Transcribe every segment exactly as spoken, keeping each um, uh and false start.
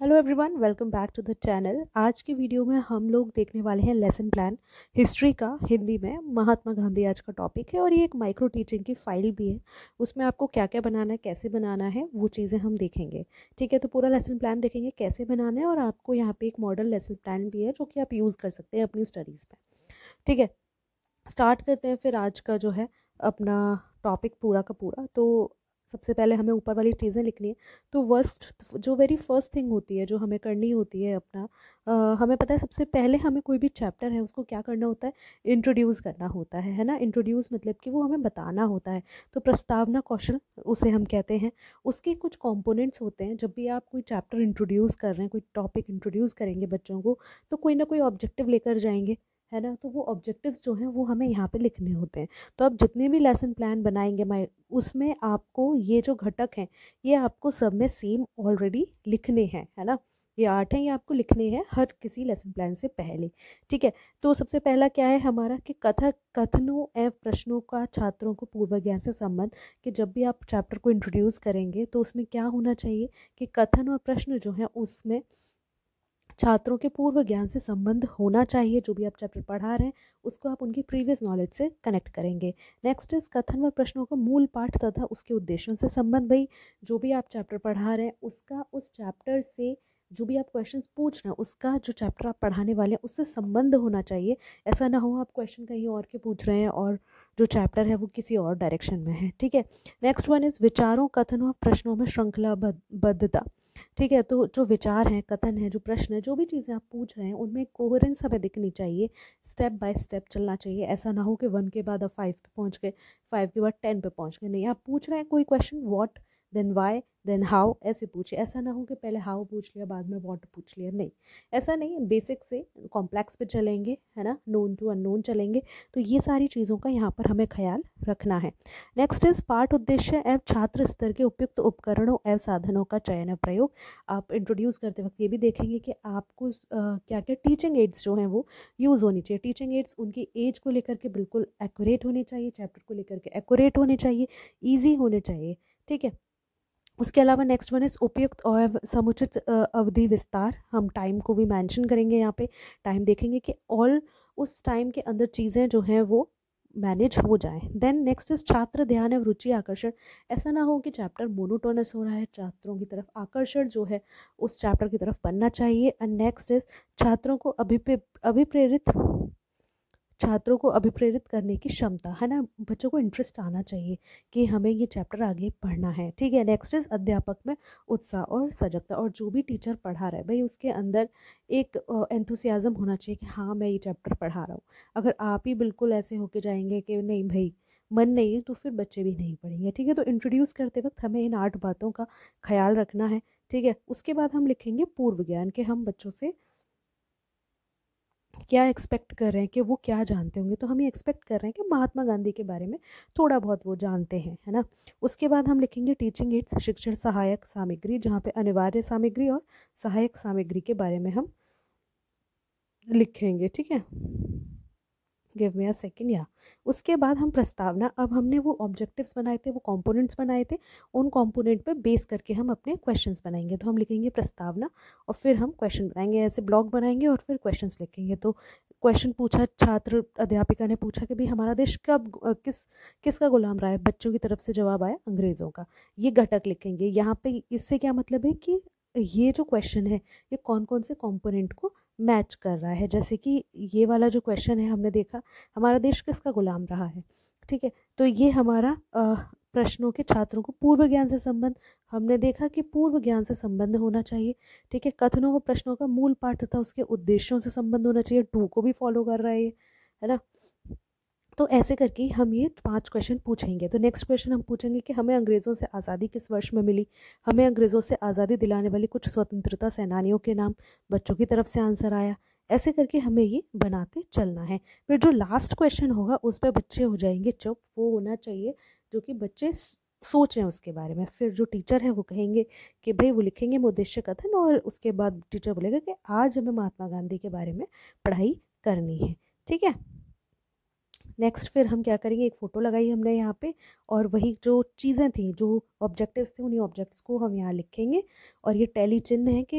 Hello everyone, welcome back to the channel. आज की video में हम लोग देखने वाले हैं लेसन प्लान हिस्ट्री का हिंदी में। महात्मा गांधी आज का टॉपिक है और ये एक माइक्रो टीचिंग की फाइल भी है। उसमें आपको क्या क्या बनाना है, कैसे बनाना है, वो चीज़ें हम देखेंगे। ठीक है, तो पूरा लेसन प्लान देखेंगे कैसे बनाना है और आपको यहाँ पे एक मॉडल लेसन प्लान भी है जो कि आप यूज़ कर सकते हैं अपनी स्टडीज़ में। ठीक है, स्टार्ट करते हैं फिर आज का जो है अपना टॉपिक पूरा का पूरा। तो सबसे पहले हमें ऊपर वाली चीज़ें लिखनी है। तो वर्स्ट जो वेरी फर्स्ट थिंग होती है जो हमें करनी होती है अपना अ, हमें पता है सबसे पहले हमें कोई भी चैप्टर है उसको क्या करना होता है, इंट्रोड्यूस करना होता है है ना। इंट्रोड्यूस मतलब कि वो हमें बताना होता है। तो प्रस्तावना कौशल उसे हम कहते हैं। उसके कुछ कंपोनेंट्स होते हैं। जब भी आप कोई चैप्टर इंट्रोड्यूस कर रहे हैं, कोई टॉपिक इंट्रोड्यूस करेंगे बच्चों को, तो कोई ना कोई ऑब्जेक्टिव लेकर जाएंगे, है ना। तो वो ऑब्जेक्टिव्स जो हैं वो हमें यहाँ पे लिखने होते हैं। तो आप जितने भी लेसन प्लान बनाएंगे मैं उसमें आपको ये जो घटक हैं ये आपको सब में सेम ऑलरेडी लिखने हैं, है ना। ये आठ हैं, ये आपको लिखने हैं हर किसी लेसन प्लान से पहले। ठीक है, तो सबसे पहला क्या है हमारा कि कथक कथनों एवं प्रश्नों का छात्रों को पूर्व ज्ञान से संबंध। कि जब भी आप चैप्टर को इंट्रोड्यूस करेंगे तो उसमें क्या होना चाहिए कि कथन और प्रश्न जो हैं उसमें छात्रों के पूर्व ज्ञान से संबंध होना चाहिए। जो भी आप चैप्टर पढ़ा रहे हैं उसको आप उनकी प्रीवियस नॉलेज से कनेक्ट करेंगे। नेक्स्ट इज कथन व प्रश्नों का मूल पाठ तथा उसके उद्देश्यों से संबंध। भाई जो भी आप चैप्टर पढ़ा रहे हैं उसका उस चैप्टर से जो भी आप क्वेश्चंस पूछ रहे हैं उसका जो चैप्टर आप पढ़ाने वाले हैं उससे संबंध होना चाहिए। ऐसा ना हो आप क्वेश्चन कहीं और के पूछ रहे हैं और जो चैप्टर है वो किसी और डायरेक्शन में है। ठीक है, नेक्स्ट वन इज विचारों कथनों प्रश्नों में श्रृंखलाबद्धता। ठीक है, तो जो विचार हैं, कथन है, जो प्रश्न है, जो भी चीज़ें आप पूछ रहे हैं उनमें कोहेरेंस हमें दिखनी चाहिए। स्टेप बाय स्टेप चलना चाहिए। ऐसा ना हो कि वन के बाद आप फाइव पे पहुंच गए, फाइव के बाद टेन पे पहुंच गए। नहीं, आप पूछ रहे हैं कोई question, what then why then how, ऐसे पूछिए। ऐसा ना हो कि पहले हाउ पूछ लिया बाद में व्हाट पूछ लिया। नहीं, ऐसा नहीं। बेसिक से कॉम्प्लेक्स पे चलेंगे, है ना, नोन टू अननोन चलेंगे। तो ये सारी चीज़ों का यहाँ पर हमें ख्याल रखना है। नेक्स्ट इज पाठ उद्देश्य एवं छात्र स्तर के उपयुक्त उपकरणों एवं साधनों का चयन एवं प्रयोग। आप इंट्रोड्यूस करते वक्त ये भी देखेंगे कि आपको क्या क्या टीचिंग एड्स जो हैं वो यूज़ होनी चाहिए। टीचिंग एड्स उनकी एज को लेकर के बिल्कुल एक्यूरेट होने चाहिए, चैप्टर को लेकर के एक्यूरेट होने चाहिए, ईजी होने चाहिए। ठीक है, उसके अलावा नेक्स्ट वन इज उपयुक्त और समुचित अवधि विस्तार। हम टाइम को भी मेंशन करेंगे यहाँ पे। टाइम देखेंगे कि ऑल उस टाइम के अंदर चीज़ें जो हैं वो मैनेज हो जाए। देन नेक्स्ट इज छात्र ध्यान एवं रुचि आकर्षण। ऐसा ना हो कि चैप्टर मोनोटोनस हो रहा है, छात्रों की तरफ आकर्षण जो है उस चैप्टर की तरफ बनना चाहिए। एंड नेक्स्ट इज छात्रों को अभिप्रे अभिप्रेरित छात्रों को अभिप्रेरित करने की क्षमता, है ना। बच्चों को इंटरेस्ट आना चाहिए कि हमें ये चैप्टर आगे पढ़ना है। ठीक है, नेक्स्ट इज अध्यापक में उत्साह और सजगता। और जो भी टीचर पढ़ा रहा है भाई उसके अंदर एक एंथुसियाज्म होना चाहिए कि हाँ मैं ये चैप्टर पढ़ा रहा हूँ। अगर आप ही बिल्कुल ऐसे होके जाएंगे कि नहीं भाई मन नहीं है, तो फिर बच्चे भी नहीं पढ़ेंगे। ठीक है, तो इंट्रोड्यूस करते वक्त हमें इन आठ बातों का ख्याल रखना है। ठीक है, उसके बाद हम लिखेंगे पूर्व ज्ञान के हम बच्चों से क्या एक्सपेक्ट कर रहे हैं कि वो क्या जानते होंगे। तो हम ये एक्सपेक्ट कर रहे हैं कि महात्मा गांधी के बारे में थोड़ा बहुत वो जानते हैं, है ना। उसके बाद हम लिखेंगे टीचिंग एड्स शिक्षण सहायक सामग्री, जहाँ पे अनिवार्य सामग्री और सहायक सामग्री के बारे में हम लिखेंगे। ठीक है, गिव मी अ सेकेंड। या उसके बाद हम प्रस्तावना। अब हमने वो ऑब्जेक्टिव्स बनाए थे, वो कंपोनेंट्स बनाए थे, उन कंपोनेंट पे बेस करके हम अपने क्वेश्चंस बनाएंगे। तो हम लिखेंगे प्रस्तावना और फिर हम क्वेश्चन बनाएंगे, ऐसे ब्लॉक बनाएंगे और फिर क्वेश्चंस लिखेंगे। तो क्वेश्चन पूछा, छात्र अध्यापिका ने पूछा कि भाई हमारा देश कब किस किसका गुलाम रहा है। बच्चों की तरफ से जवाब आया अंग्रेज़ों का। ये घटक लिखेंगे यहाँ पे। इससे क्या मतलब है कि ये जो क्वेश्चन है ये कौन कौन से कंपोनेंट को मैच कर रहा है। जैसे कि ये वाला जो क्वेश्चन है हमने देखा हमारा देश किसका गुलाम रहा है। ठीक है, तो ये हमारा प्रश्नों के छात्रों को पूर्व ज्ञान से संबंध, हमने देखा कि पूर्व ज्ञान से संबंध होना चाहिए। ठीक है, कथनों व प्रश्नों का मूल पाठ तथा उसके उद्देश्यों से संबंध होना चाहिए। टू को भी फॉलो कर रहा है ये, है ना। तो ऐसे करके हम ये पांच क्वेश्चन पूछेंगे। तो नेक्स्ट क्वेश्चन हम पूछेंगे कि हमें अंग्रेज़ों से आज़ादी किस वर्ष में मिली। हमें अंग्रेज़ों से आज़ादी दिलाने वाली कुछ स्वतंत्रता सेनानियों के नाम। बच्चों की तरफ से आंसर आया। ऐसे करके हमें ये बनाते चलना है। फिर जो लास्ट क्वेश्चन होगा उस पर बच्चे हो जाएंगे चुप। वो होना चाहिए जो कि बच्चे सोचें उसके बारे में। फिर जो टीचर है वो कहेंगे कि भाई वो लिखेंगे उद्देश्य कथन और उसके बाद टीचर बोलेगा कि आज हमें महात्मा गांधी के बारे में पढ़ाई करनी है। ठीक है, नेक्स्ट फिर हम क्या करेंगे, एक फ़ोटो लगाई हमने यहाँ पे और वही जो चीज़ें थी, जो ऑब्जेक्टिव्स थे, उन्हीं ऑब्जेक्ट्स को हम यहाँ लिखेंगे। और ये टैली चिन्ह है कि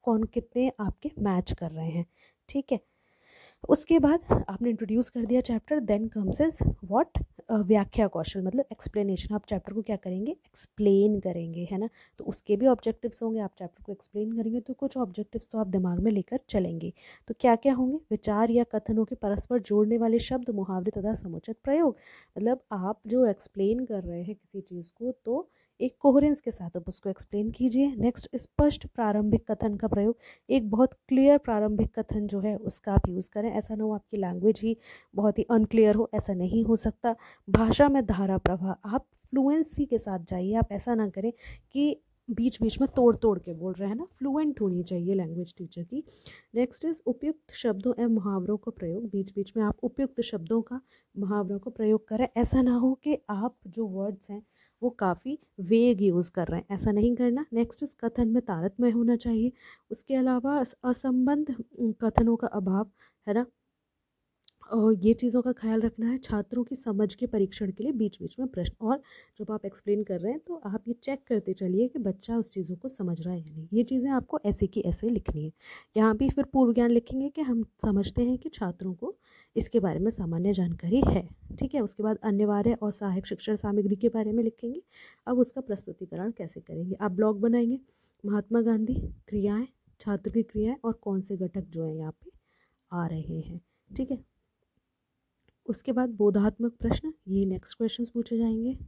कौन कितने आपके मैच कर रहे हैं, ठीक है। उसके बाद आपने इंट्रोड्यूस कर दिया chapter, then comes is what, व्याख्या कौशल, मतलब एक्सप्लेनेशन। आप चैप्टर को क्या करेंगे, एक्सप्लेन करेंगे, है ना। तो उसके भी ऑब्जेक्टिव्स होंगे, आप चैप्टर को एक्सप्लेन करेंगे तो कुछ ऑब्जेक्टिव्स तो आप दिमाग में लेकर चलेंगे। तो क्या क्या होंगे, विचार या कथनों के परस्पर जोड़ने वाले शब्द, मुहावरे तथा समुचित प्रयोग। मतलब आप जो एक्सप्लेन कर रहे हैं किसी चीज़ को तो एक कोहेरेंस के साथ आप उसको एक्सप्लेन कीजिए। नेक्स्ट, स्पष्ट प्रारंभिक कथन का प्रयोग, एक बहुत क्लियर प्रारंभिक कथन जो है उसका आप यूज़ करें। ऐसा ना हो आपकी लैंग्वेज ही बहुत ही अनक्लियर हो, ऐसा नहीं हो सकता। भाषा में धारा प्रवाह, आप फ्लुएंसी के साथ जाइए, आप ऐसा ना करें कि बीच बीच में तोड़ तोड़ के बोल रहे हैं ना, फ्लुएंट होनी चाहिए लैंग्वेज टीचर की। नेक्स्ट इज उपयुक्त शब्दों एवं मुहावरों का प्रयोग, बीच बीच में आप उपयुक्त शब्दों का मुहावरों का प्रयोग करें। ऐसा ना हो कि आप जो वर्ड्स हैं वो काफ़ी वेग यूज़ कर रहे हैं, ऐसा नहीं करना। नेक्स्ट इस कथन में तारतम्य होना चाहिए। उसके अलावा असंबद्ध कथनों का अभाव, है ना, और ये चीज़ों का ख्याल रखना है। छात्रों की समझ के परीक्षण के लिए बीच बीच में प्रश्न, और जब आप एक्सप्लेन कर रहे हैं तो आप ये चेक करते चलिए कि बच्चा उस चीज़ों को समझ रहा है या नहीं। ये चीज़ें आपको ऐसे की ऐसे लिखनी है। यहाँ भी फिर पूर्व ज्ञान लिखेंगे कि हम समझते हैं कि छात्रों को इसके बारे में सामान्य जानकारी है, ठीक है। उसके बाद अनिवार्य और सहायक शिक्षण सामग्री के बारे में लिखेंगे। अब उसका प्रस्तुतिकरण कैसे करेंगे, आप ब्लॉग बनाएंगे, महात्मा गांधी, क्रियाएँ, छात्र की क्रियाएँ और कौन से घटक जो है यहाँ पे आ रहे हैं, ठीक है। उसके बाद बोधात्मक प्रश्न, ये नेक्स्ट क्वेश्चंस पूछे जाएंगे।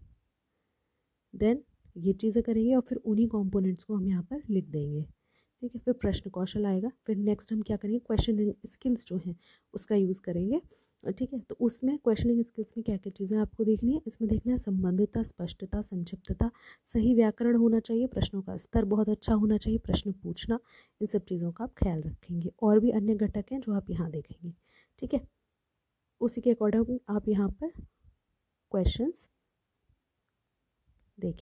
देन ये चीज़ें करेंगे और फिर उन्हीं कंपोनेंट्स को हम यहाँ पर लिख देंगे, ठीक है। फिर प्रश्न कौशल आएगा। फिर नेक्स्ट हम क्या करेंगे, क्वेश्चनिंग स्किल्स जो हैं उसका यूज़ करेंगे, ठीक है। तो उसमें क्वेश्चनिंग स्किल्स में क्या क्या चीज़ें आपको देखनी है, इसमें देखना है संबंधितता, स्पष्टता, संक्षिप्तता, सही व्याकरण होना चाहिए, प्रश्नों का स्तर बहुत अच्छा होना चाहिए, प्रश्न पूछना, इन सब चीज़ों का आप ख्याल रखेंगे। और भी अन्य घटक हैं जो आप यहाँ देखेंगे, ठीक है। उसी के अकॉर्डिंग आप यहाँ पर क्वेश्चंस देखिए।